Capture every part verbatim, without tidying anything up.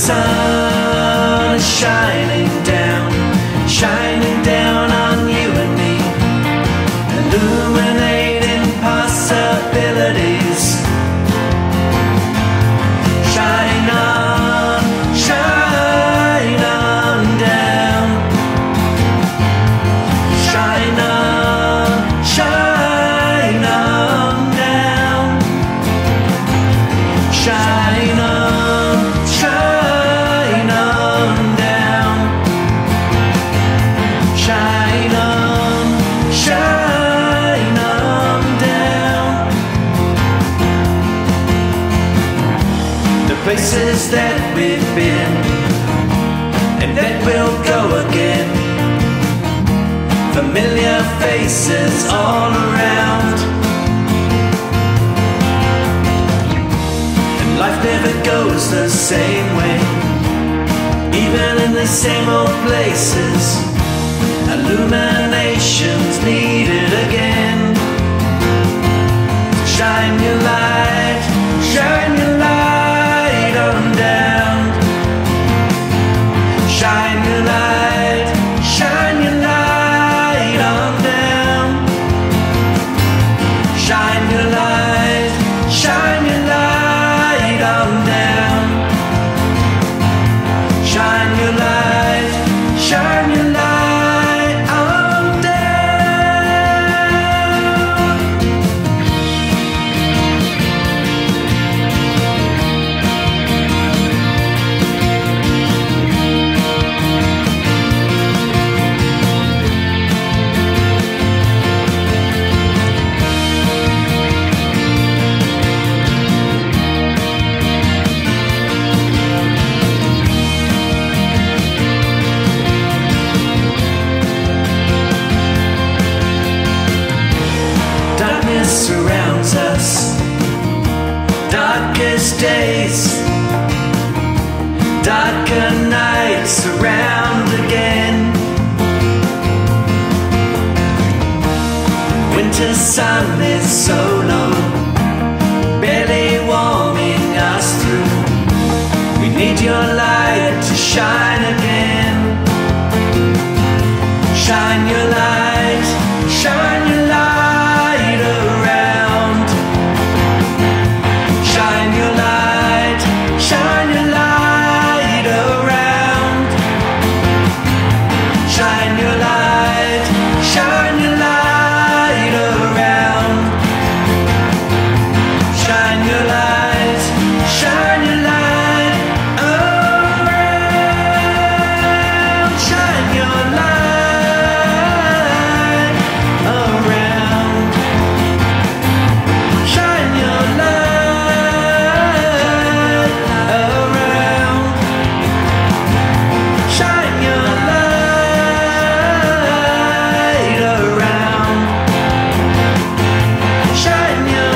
sun is shining down, shining down on you and me, illuminating possibilities. Shine on, shine on down. Shine on, shine on down. Shine on, shine on down. Shine on, shine on down. The places that we've been and that we'll go again, familiar faces all around, and life never goes the same way, even in the same old places. Illumination's needed again. Shine your light, shine your light on down. Shine your light, shine your light on down. Shine your light, shine your light on down. Shine your light, shine your light on down. Darkness surrounds us, darkest days, darker nights surround again. Winter sun is so low, barely warming us through. We need your light to shine again. Shine your light, shine your light around. Shine your light, shine your light around. Shine your light, shine your light around. Shine your light, shine your light around. Shine your light around. Shine your light around. Shine your light around. Shine your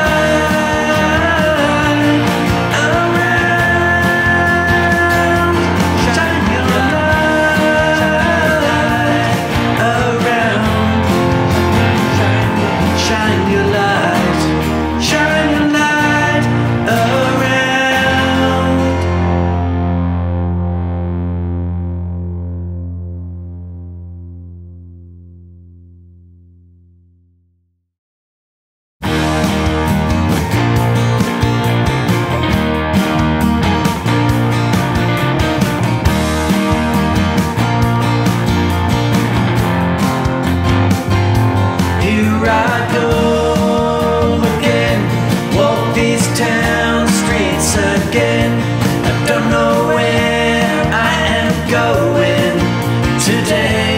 light around. Shine your light around. Shine your light, shine your light around. Here I go again, walk these town streets again. I don't know where I am going today.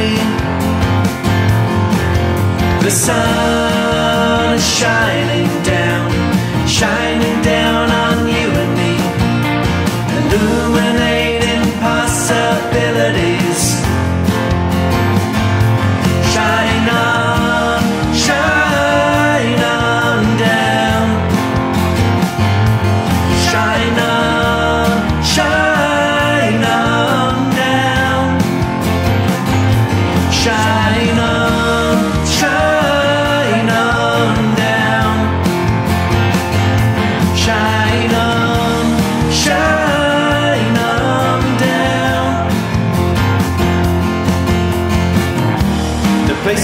The sun is shining down, shining down on you and me, illuminating possibilities. Shine on, shine on down. Shine on, shine on down. Shine on, shine on down. Shine on, shine on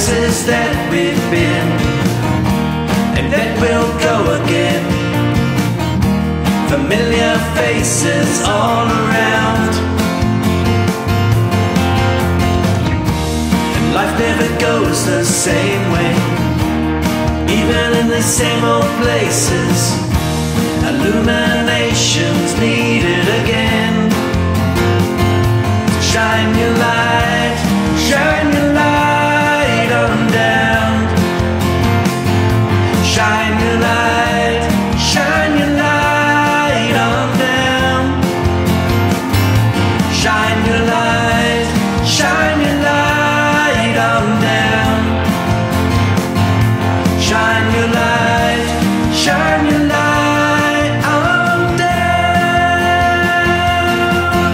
places that we've been and that we'll go again. Familiar faces all around, and life never goes the same way. Even in the same old places, illumination's needed again. Shine your light, shine your light on down. Shine your light, shine your light on down. Shine your light, shine your light on down. Shine your light, shine your light on down.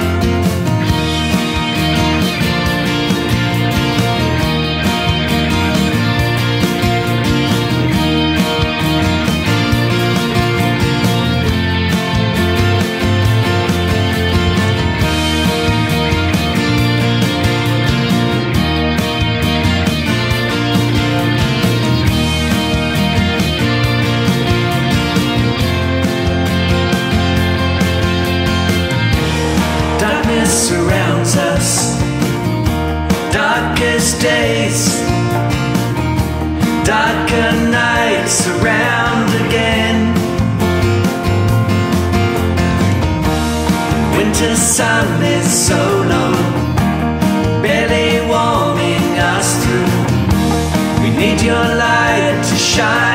Darkness surrounds us, darkest days, darker nights surround again. Winter sun is so low, barely warming us through. We need your light to shine